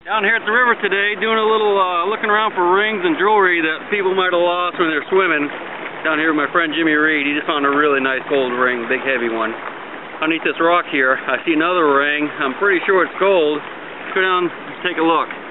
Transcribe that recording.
Down here at the river today, doing a little looking around for rings and jewelry that people might have lost when they're swimming. Down here with my friend Jimmy Reed, he just found a really nice gold ring, big heavy one. Underneath this rock here, I see another ring. I'm pretty sure it's gold. Let's go down and take a look.